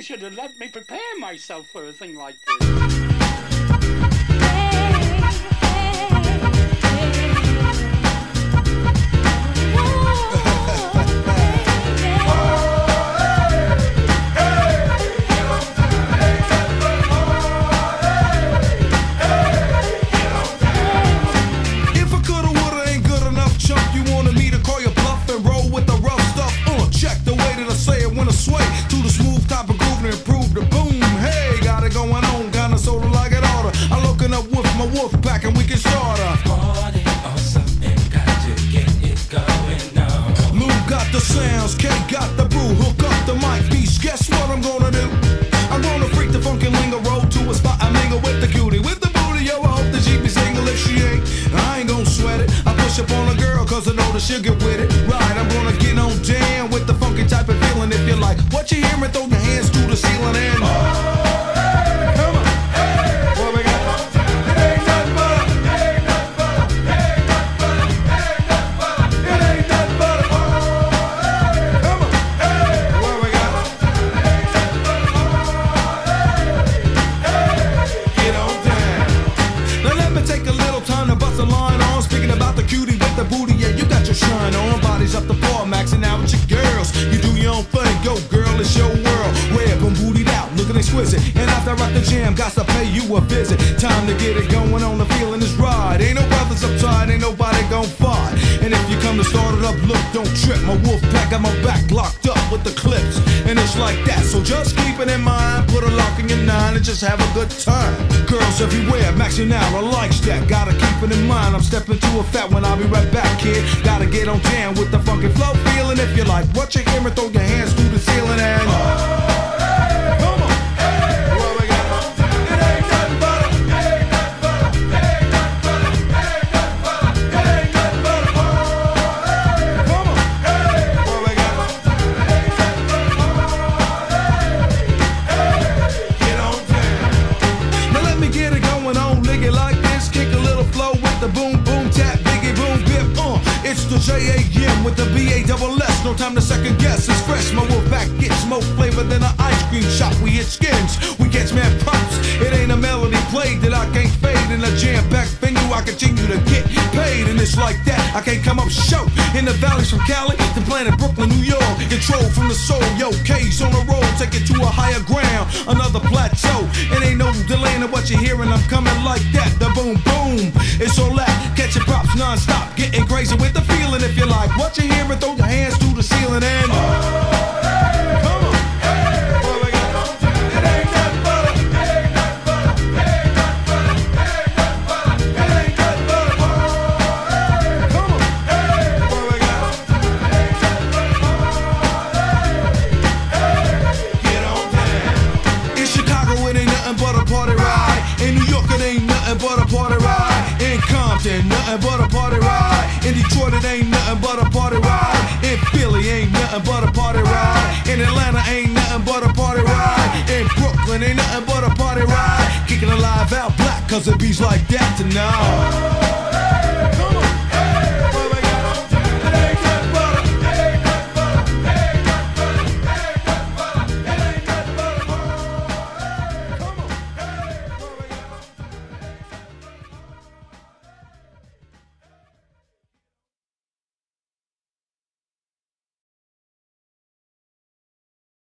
should have let me prepare myself for a thing like this. And we can start a party or something, got to get it going on. Lou got the sounds, K got the brew, hook up the mic piece. Guess what I'm gonna do? I'm gonna freak the funkin' lingo, roll to a spot, I mingle with the cutie, with the booty, yo, I hope that she be single. If she ain't, I ain't gon' sweat it. I push up on a girl, cause I know that she'll get with it. Right, I'm gonna get on jam with the funky type of feeling. If you're like, what you hearing, throw your hands to the ceiling and come on. What we got? Shine on, bodies up the floor, maxing out with your girls. You do your own thing, go girl, it's your world. Red, boom, bootied out, looking exquisite. And after I rock the jam, got to pay you a visit. Time to get it going on, the feeling is right. Ain't no brothers upside, ain't nobody gon' fight. And if you come to start it up, look, don't trip. My wolf pack got my back locked up with the clips. And it's like that, so just keep it in mind. Put a lock in your nine and just have a good time. Girls everywhere, maxing out, I like that. Gotta keep it in mind, I'm stepping to a fat one, I'll be right back, kid. Gotta get on jam with the funky flow feeling. If you like what you hearing, throw your hands through the ceiling and come on. What we got? It ain't nothing but a, ain't nothing but a, ain't nothing but a, ain't nothing but a, ain't nothing but a, come on. What we got? Ain't nothing but a, get on down. Now let me get it going on, nigga, like this. Kick a little flow with the boom boom tap, biggie boom bip. It's the J-A-M with the B-A-double-S. No time to second guess, it's fresh. My wolf pack gets more flavor than an ice cream shop. We hit skins, we catch mad props. It ain't a melody played that I can't fade. In a jam-packed venue, I continue to get paid. And it's like that, I can't come up short. In the valleys from Cali to planet Brooklyn, New York. Control from the soul, yo, K's on the road. Take it to a higher ground, another plateau. It ain't no delaying in what you're hearing. I'm coming like that, the boom boom. It's all that, catching props non-stop. Getting crazy with the feeling. If you like what you hearing, throw your hands to the ceiling and come on. What we got? It ain't nothing but a, ain't nothing but a, ain't nothing but a, ain't nothing but a, ain't nothing but a, come on. What we got? Ain't nothing but a, get on down. In Chicago it ain't nothing but a party ride. In New York it ain't nothing but a party ride. In Compton nothing but a party ride. In Detroit it ain't nothing but a party ride. In Philly ain't nothing but a party ride. In Atlanta ain't nothing but a party ride. In Brooklyn ain't nothing but a party ride. Kicking alive out black cause it beats like that tonight.